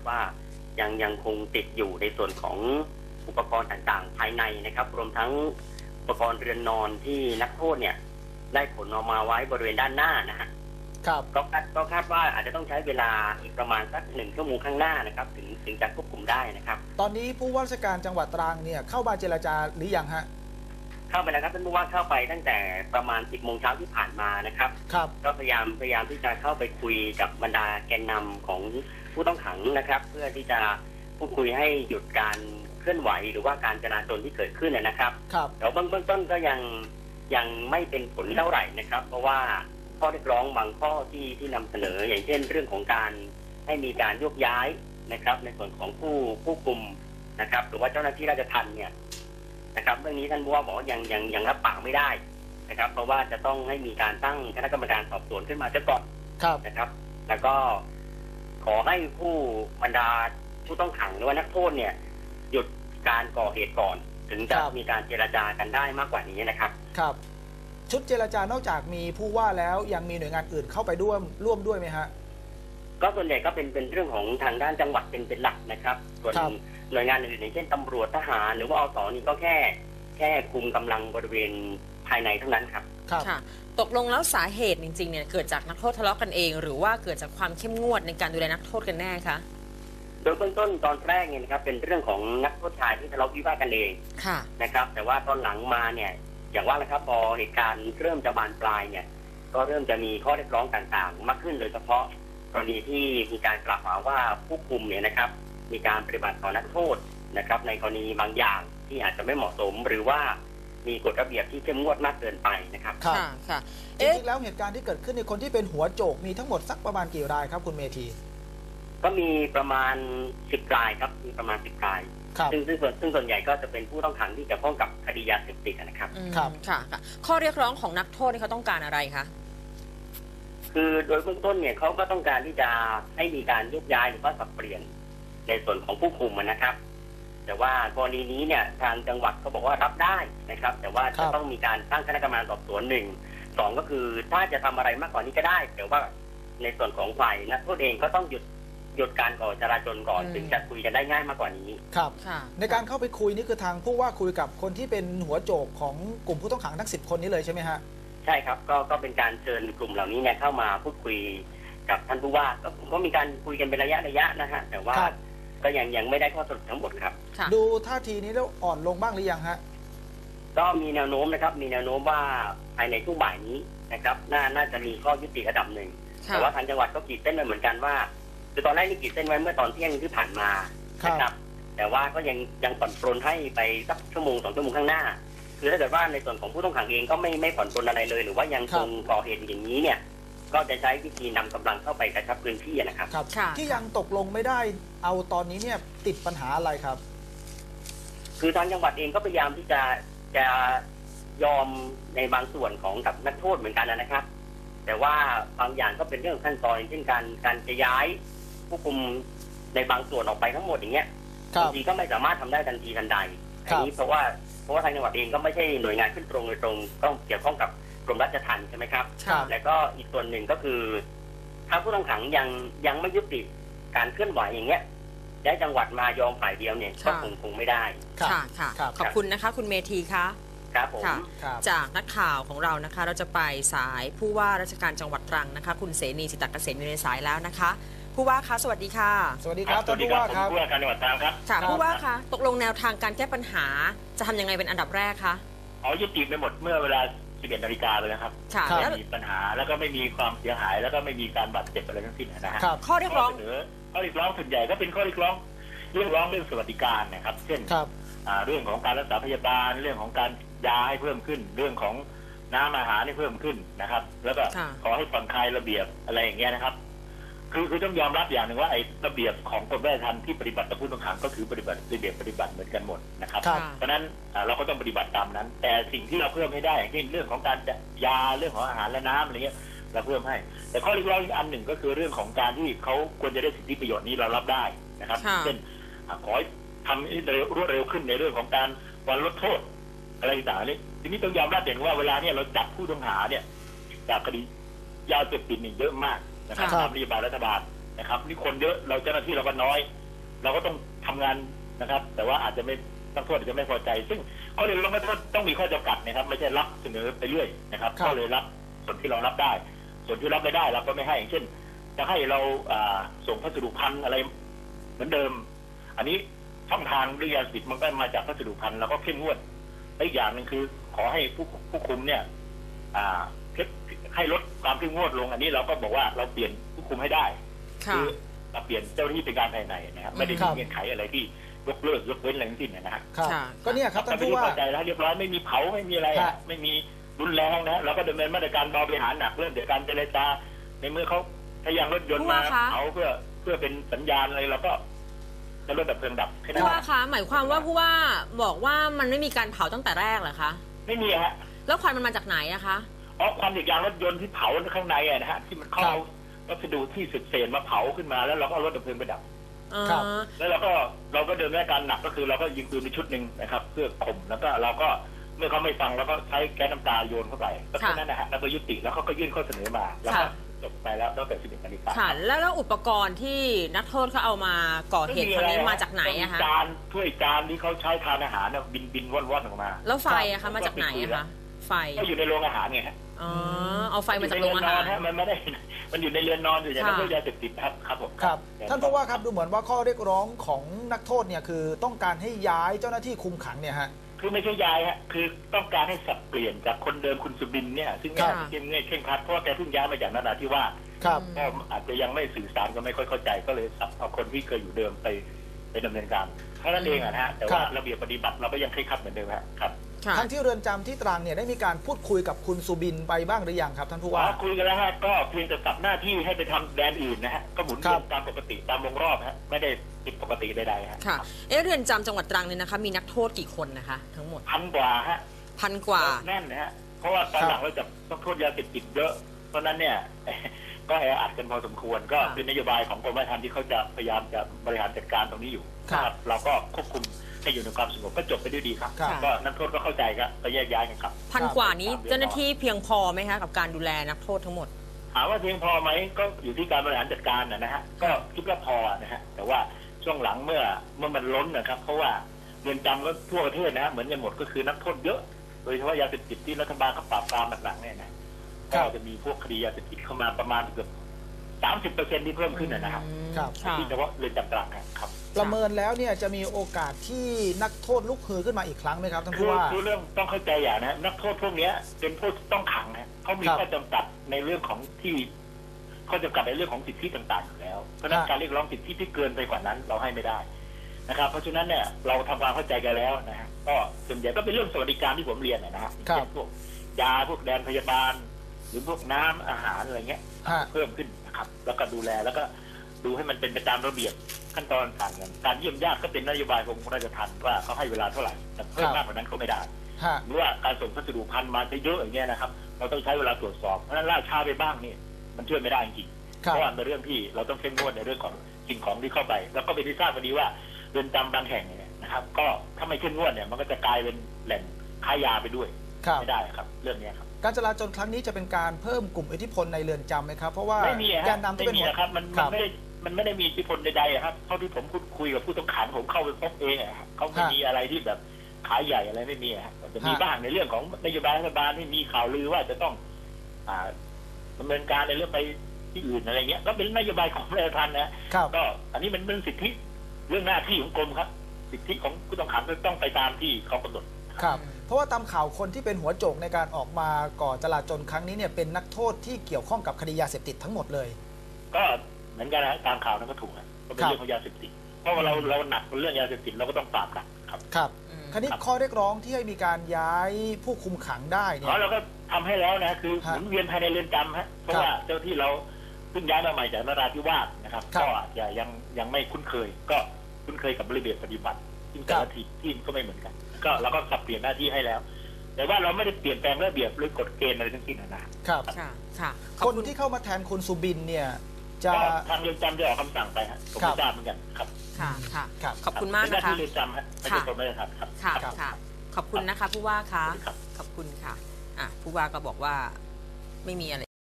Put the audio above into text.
ว่ายังคงติดอยู่ในส่วนของอุปกรณ์ต่างๆภายในนะครับรวมทั้งอุปกรณ์เรือนนอนที่นักโทษเนี่ยได้ขนออกมาไว้บริเวณด้านหน้านะฮะครับก็คาดว่าอาจจะต้องใช้เวลาอีกประมาณสัก1 ชั่วโมงข้างหน้านะครับถึงจะควบคุมได้นะครับตอนนี้ผู้ว่าราชการจังหวัดตรังเนี่ยเข้ามาเจรจาหรือยังฮะเข้าไปแล้วครับท่านผู้ว่าเข้าไปตั้งแต่ประมาณ10 โมงเช้าที่ผ่านมานะครับครับก็พยายามที่จะเข้าไปคุยกับบรรดาแกนนำของผู้ต้องขังนะครับเพื่อที่จะพูดคุยให้หยุดการเคลื่อนไหวหรือว่าการจราจรที่เกิดขึ้นนะครับแต่เบื้องต้นก็ยังไม่เป็นผลเท่าไหร่นะครับเพราะว่าข้อเรียกร้องบางข้อที่นำเสนออย่างเช่นเรื่องของการให้มีการโยกย้ายนะครับในส่วนของผู้คุมนะครับหรือว่าเจ้าหน้าที่ราชทัณฑ์เนี่ยนะครับเรื่องนี้ท่านผู้ว่าบอกว่ายังรับปากไม่ได้นะครับเพราะว่าจะต้องให้มีการตั้งคณะกรรมการสอบสวนขึ้นมาซะก่อนนะครับแล้วก็ขอให้บรรดาผู้ต้องขังหรือว่านักโทษเนี่ยหยุดการก่อเหตุก่อนถึงจะมีการเจรจากันได้มากกว่านี้นะครับครับชุดเจรจานอกจากมีผู้ว่าแล้วยังมีหน่วยงานอื่นเข้าไปร่วมด้วยไหมฮะก็ส่วนใหญ่ก็เป็นเรื่องของทางด้านจังหวัดเป็นหลักนะครับส่วนหน่วยงานอื่นอย่างเช่นตำรวจทหารหรือว่าอส.นี่ก็แค่คุมกำลังบริเวณภายในเท่านั้นครับค่ะตกลงแล้วสาเหตุจริงๆเนี่ยเกิดจากนักโทษทะเลาะกันเองหรือว่าเกิดจากความเข้มงวดในการดูแลนักโทษกันแน่คะโดยเบื้องต้นตอนแรกเนี่ยนะครับเป็นเรื่องของนักโทษชายที่ทะเลาะวิวาทกันเองนะครับแต่ว่าตอนหลังมาเนี่ยอย่างว่านะครับพอเหตุการณ์เริ่มจะบานปลายเนี่ยก็เริ่มจะมีข้อเรียกร้องต่างๆมากขึ้นโดยเฉพาะกรณีที่มีการกล่าวหาว่าผู้คุมเนี่ยนะครับมีการปฏิบัติต่อนักโทษนะครับในกรณีบางอย่างที่อาจจะไม่เหมาะสมหรือว่ามีกฎระเบียบที่เข้มงวดมากเกินไปนะครับค่ะจริงๆแล้วเหตุการณ์ที่เกิดขึ้นในคนที่เป็นหัวโจกมีทั้งหมดสักประมาณกี่รายครับคุณเมธีก็มีประมาณ10 รายครับมีประมาณ10 รายซึ่งส่วนใหญ่ก็จะเป็นผู้ต้องขังที่เกี่ยวข้องกับคดียาเสพติดนะครับค่ะข้อเรียกร้องของนักโทษเขาต้องการอะไรคะคือโดยเบื้องต้นเนี่ยเขาก็ต้องการที่จะให้มีการยกย้ายหรือว่าสับเปลี่ยนในส่วนของผู้คุมนะครับแต่ว่ากรณีนี้เนี่ยทางจังหวัดเขาบอกว่ารับได้นะครับแต่ว่าจะต้องมีการตั้งคณะกรรมการสอบสวน1 2ก็คือถ้าจะทำอะไรมากกว่านี้ก็ได้แต่ว่าในส่วนของฝ่ายนักโทษเองก็ต้องหยุดการก่อจราจรก่อนถึงจะคุยกันได้ง่ายมากกว่านี้ครับในการเข้าไปคุยนี่คือทางผู้ว่าคุยกับคนที่เป็นหัวโจกของกลุ่มผู้ต้องขังทั้ง10 คนนี้เลยใช่ไหมฮะใช่ครับก็เป็นการเชิญกลุ่มเหล่านี้เนี่ยเข้ามาพูดคุยกับท่านผู้ว่าก็มีการคุยกันเป็นระยะนะฮะแต่ว่าก็ยังไม่ได้ข้อสรุปทั้งหมดครับดูท่าทีนี้แล้วอ่อนลงบ้างหรือยังฮะก็มีแนวโน้มนะครับมีแนวโน้มว่าภายในช่วงบ่ายนี้นะครับน่าจะมีข้อยุติระดับหนึ่งแต่ว่าทางจังหวัดก็ขีดเส้นไว้เหมือนกันว่าคือตอนแรกนี่ขีดเส้นไว้เมื่อตอนเที่ยงที่ผ่านมานะครับแต่ว่าก็ยังผ่อนปรนให้ไปสัก1 ชั่วโมง 2 ชั่วโมงข้างหน้าคือถ้าเกิดว่าในส่วนของผู้ต้องขังเองก็ไม่ผ่อนปรนอะไรเลยหรือว่ายังคงก่อเหตุอย่างนี้เนี่ยก็จะใช้วิธีนำกำลังเข้าไปกระชับพื้นที่นะครับที่ยังตกลงไม่ได้เอาตอนนี้เนี่ยติดปัญหาอะไรครับคือทางจังหวัดเองก็พยายามที่จะยอมในบางส่วนของกับนักโทษเหมือนกันนะครับแต่ว่าบางอย่างก็เป็นเรื่องขั้นตอนเช่นการจะย้ายผู้คุมในบางส่วนออกไปทั้งหมดอย่างเงี้ยบางทีก็ไม่สามารถทำได้ทันทีทันใดอันนี้เพราะว่าทางจังหวัดเองก็ไม่ใช่หน่วยงานขึ้นตรงโดยตรงต้องเกี่ยวข้องกับกรมราชทัณฑ์ใช่ไหมครับแล้วก็อีกส่วนหนึ่งก็คือถ้าผู้ต้องขังยังไม่ยุติการเคลื่อนไหวอย่างเงี้ยได้จังหวัดมายอมฝ่ายเดียวเนี่ยก็คงไม่ได้ค่ะขอบคุณนะคะคุณเมธีคะครับผมจากนักข่าวของเรานะคะเราจะไปสายผู้ว่าราชการจังหวัดตรังนะคะคุณเสนีจิตตเกษมอยู่ในสายแล้วนะคะผู้ว่าคะสวัสดีค่ะสวัสดีครับท่านผู้ว่าครับผู้ว่าการจังหวัดตรังครับค่ะผู้ว่าคะตกลงแนวทางการแก้ปัญหาจะทำยังไงเป็นอันดับแรกคะยุติไปหมดเมื่อเวลา11 นาฬิกาเลยนะครับไม่มีปัญหาแล้วก็ไม่มีความเสียหายแล้วก็ไม่มีการบาดเจ็บอะไรทั้งสิ้นนะฮะข้อเรียกร้องส่วนใหญ่ก็เป็นข้อเรียกร้องเรื่องสวัสดิการนะครับเช่นเรื่องของการรักษาพยาบาลเรื่องของการยาให้เพิ่มขึ้นเรื่องของน้ำอาหารให้เพิ่มขึ้นนะครับแล้วก็ขอให้ผ่อนคลายระเบียบอะไรอย่างเงี้ยนะครับคือต้องยอมรับอย่างหนึ่งว่าไอ้ระเบียบของกรมราชทัณฑ์ที่ปฏิบัติต่อผู้ต้องขังก็คือปฏิบัติระเบียบปฏิบัติเหมือนกันหมดนะครับเพราะนั้นเราก็ต้องปฏิบัติตามนั้นแต่สิ่งที่เราเพิ่มให้ได้อย่างเช่นเรื่องของการยาเรื่องของอาหารและน้ำอะไรเงี้ยเราเพิ่มให้แต่ข้อเรียกร้องอีกอันหนึ่งก็คือเรื่องของการที่เขาควรจะได้สิทธิประโยชน์นี้เรารับได้นะครับเช่นขอให้ทำให้รวดเร็วขึ้นในเรื่องของการวันลดโทษอะไรต่างๆนี้ทีนี้ต้องยอมรับเห็นว่าเวลาเนี่ยเราจับผู้ต้องหาเนี่ยจากคดียาเสพติดนี่เยอะมากนะครับตามนโยบายรัฐบาลนะครับนี่คนเยอะเราเจ้าหน้าที่เราก็น้อยเราก็ต้องทำงานนะครับแต่ว่าอาจจะไม่นักโทษอาจจะไม่พอใจซึ่งเขาเลยต้องมีข้อจำกัดนะครับไม่ใช่รับเสนอไปเรื่อยนะครับก็เลยรับส่วนที่เรารับได้ส่วนที่รับไม่ได้เราก็ไม่ให้อย่างเช่นจะให้เราส่งพัสดุภัณฑ์อะไรเหมือนเดิมอันนี้ช่องทางเรื่องยาเสพติดมันก็มาจากพัสดุภัณฑ์เราก็เข้มงวดอีกอย่างหนึ่งคือขอให้ผู้คุมเนี่ยให้ลดความเข้มงวดลงอันนี้เราก็บอกว่าเราเปลี่ยนผู้คุมให้ได้คือเราเปลี่ยนเจ้าหน้าที่เป็นการภายในนะครับไม่ได้มีเงื่อนไขอะไรที่ยกเลิกยกเว้นอะไรทั้งสิ้นนะฮะก็เนี่ยครับท่านผู้ว่าพอใจแล้วเรียบร้อยไม่มีเผาไม่มีอะไรไม่มีรุนแรงนะเราก็ดำเนินมาตรการเบาบริหารหนักเรื่องเดี๋ยวการเจรจาในเมื่อเขาถ้ายังรถยนต์มาเผาเพื่อเป็นสัญญาณอะไรเราก็จะรถดับเพลิงดับผู้ว่าคะหมายความว่าผู้ว่าบอกว่ามันไม่มีการเผาตั้งแต่แรกเหรอคะไม่มีฮะแล้วควันมันมาจากไหนอะคะควันจากยางรถยนต์ที่เผาข้างในนะฮะที่มันเข้าวัสดุที่เศษมาเผาขึ้นมาแล้วเราก็รถดับเพลิงไปดับแล้วเราก็เดินด้วยการหนักก็คือเราก็ยิงปืนในชุดหนึ่งนะครับเพื่อข่มแล้วก็เราก็เมื่อเขาไม่ฟังเราก็ใช้แก๊สน้ำตาโยนเข้าไปก็แค่นั้นนะฮะแล้วก็ยุติแล้วเขาก็ยื่นข้อเสนอมาแล้วก็จบไปแล้วตั้งแต่11 นาฬิกาค่ะแล้วอุปกรณ์ที่นักโทษเขาเอามาก่อเหตุครั้งนี้มาจากไหนอะคะจานถ้วยจานที่เขาใช้ทานอาหารเนี่ยบินว่อนๆออกมาแล้วไฟอะคะมาจากไหนอะคะไฟก็อยู่ในโรงอาหารไงฮะเอาไฟมาจากโรงอาหารมันไม่ได้มันอยู่ในเรือนนอนอยู่อย่างนั้นก็ยาเสพติดครับผมครับท่านผู้ว่าครับดูเหมือนว่าข้อเรียกร้องของนักโทษเนี่ยคือต้องการให้ย้ายเจ้าหน้าที่คุมขังเนี่ยฮะคือไม่ใช่ย้ายฮะคือต้องการให้สับเปลี่ยนจากคนเดิมคุณสุบินเนี่ยซึ่งเข้มขัดเพราะแกเพิ่งย้ายมาจากนราธิวาสก็อาจจะยังไม่สื่อสารก็ไม่ค่อยเข้าใจก็เลยสับเอาคนที่เคยอยู่เดิมไปดำเนินการเท่านั้นเองนะฮะแต่ว่าระเบียบปฏิบัติเราก็ยังเคร่งครัดเหมือนเดิมครับทั้งที่เรือนจำที่ตรังเนี่ยได้มีการพูดคุยกับคุณสุบินไปบ้างหรือยังครับท่านผู้ว่าคุยกันแล้วฮะก็เพียงแต่สับหน้าที่ให้ไปทำแดนอื่นนะฮะก็หมุนเวียนตามปกติตามวงรอบฮะไม่ได้ผิดปกติใดๆฮะค่ะเรือนจำจังหวัดตรังเนี่ยนะคะมีนักโทษกี่คนนะคะทั้งหมด 1,000 กว่าฮะ 1,000 กว่าแน่นนะฮะเพราะว่าตอนหลังเราจับนักโทษยาเสพติดเยอะเพราะนั้นเนี่ยก็แออัดกันพอสมควรก็เป็นนโยบายของกรมราชทัณฑ์ที่เขาจะพยายามจะบริหารจัดการตรงนี้อยู่ครับเราก็ควบคุมให้อยู่ในความสงบก็จบไปด้วยดีครับก็นักโทษก็เข้าใจก็แยกย้ายกันครับ 1,000 กว่านี้เจ้าหน้าที่เพียงพอไหมคะกับการดูแลนักโทษทั้งหมดถามว่าเพียงพอไหมก็อยู่ที่การบริหารจัดการนะฮะก็คิดว่าพอนะฮะแต่ว่าช่วงหลังเมื่อมันล้นนะครับเพราะว่าเรือนจำก็ทั่วประเทศนะเหมือนกันหมดก็คือนักโทษเยอะโดยเฉพาะยาเสพติดที่รัฐบาลเขาปราบปรามหลังๆเนี่ยนะก็จะมีพวกคดียาเสพติดเข้ามาประมาณเกือบ30%ที่เพิ่มขึ้นนะครับที่เฉพาะเรือนจำตรังครับประเมินแล้วเนี่ยจะมีโอกาสที่นักโทษลุกฮือขึ้นมาอีกครั้งไหมครับท่านผู้ว่าคือเรื่องต้องเข้าใจอย่างนะนักโทษพวกนี้เป็นผู้ต้องขังนะเขามีข้อจำกัดในเรื่องของที่ข้อจำกัดในเรื่องของสิทธิต่างๆอยู่แล้วเพราะนั้นการเรียกร้องสิทธิที่เกินไปกว่านั้นเราให้ไม่ได้นะครับเพราะฉะนั้นเนี่ยเราทำความเข้าใจกันแล้วนะฮะก็ส่วนใหญ่ก็เป็นเรื่องสวัสดิการที่ผมเรียนนะฮะเช่นพวกยาพวกแดนพยาบาลหรือพวกน้ำอาหารอะไรเงี้ยเพิ่มขึ้นนะครับแล้วก็ดูแลแล้วก็ดูให้มันเป็นไปตามระเบียบขั้นตอนต่างกันการเยี่ยมญาติก็เป็นนโยบายของกรมราชทัณฑ์ว่าเขาให้เวลาเท่าไหร่แต่เพิ่มมากกว่านั้นก็ไม่ได้หรือว่าการส่งพัสดุภัณฑ์มาเยอะอย่างเงี้ยนะครับเราต้องใช้เวลาตรวจสอบเพราะฉะนั้นล่าช้าไปบ้างนี่มันช่วยไม่ได้จริงเพราะว่าเป็นเรื่องที่เราต้องเข้มงวดในเรื่องของสิ่งของที่เข้าไปแล้วก็เป็นที่ทราบกันดีว่าเรือนจำบางแห่งเนี่ยนะครับก็ถ้าไม่เข้มงวดเนี่ยมันก็จะกลายเป็นแหล่งค้ายาไปด้วยไม่ได้ครับเรื่องนี้ครับการจราจรครั้งนี้จะเป็นการเพิ่มกลุ่มอิทธิพลในเรือนจำไหมครับเพราะว่าแกนนำที่เป็นครับมันไม่ได้มีอิทธิพลใดๆครับเท่าที่ผมพูดคุยกับผู้ต้องขังผมเข้าไปพบเองครับเขาไม่มีอะไรที่แบบขายใหญ่อะไรไม่มีครับจะมีบ้างในเรื่องของนโยบายรัฐบาลที่มีข่าวลือว่าจะต้องดำเนินการในเรื่องไปที่อื่นอะไรเงี้ยก็เป็นนโยบายของราชทัณฑ์นะก็อันนี้มันเป็นสิทธิเรื่องหน้าที่ของกรมครับสิทธิของผู้ต้องขังต้องไปตามที่เขากำหนดครับเพราะว่าตามข่าวคนที่เป็นหัวโจกในการออกมาก่อจลาจลครั้งนี้เนี่ยเป็นนักโทษที่เกี่ยวข้องกับคดียาเสพติดทั้งหมดเลยก็เหมือนกันนะตามข่าวนั้นก็ถูกนะก็เป็นเรื่องของยาเสพติดเพราะว่าเราหนักเรื่องยาเสพติดเราก็ต้องปราบหนักครับครับคราวนี้ข้อเรียกร้องที่ให้มีการย้ายผู้คุมขังได้เนี่ยเราก็ทำให้แล้วนะคือหมุนเวียนภายในเรือนจำฮะเพราะว่าเจ้าที่เราเพิ่งย้ายมาใหม่จากนราธิวาสนะครับก็อาจจะยังไม่คุ้นเคยก็คุ้นเคยกับระเบียบปฏิบัติซึ่งแต่ละที่ก็ไม่เหมือนกันก็เราก็สับเปลี่ยนหน้าที่ให้แล้วแต่ว่าเราไม่ได้เปลี่ยนแปลงระเบียบหรือกฎเกณฑ์อะไรทั้งสิ้นนะครับค่ะคนที่เข้ามาแทนคุณสุบินเนี่ยจะทางเรือนจำจะออกคำสั่งไปฮะผมไม่ทราบเหมือนกันครับค่ะขอบคุณมากนะคะที่เรือนจำฮะไม่ใช่คนไม่ได้ครับค่ะขอบคุณนะคะผู้ว่าคะขอบคุณค่ะผู้ว่าก็บอกว่าไม่มีอะไร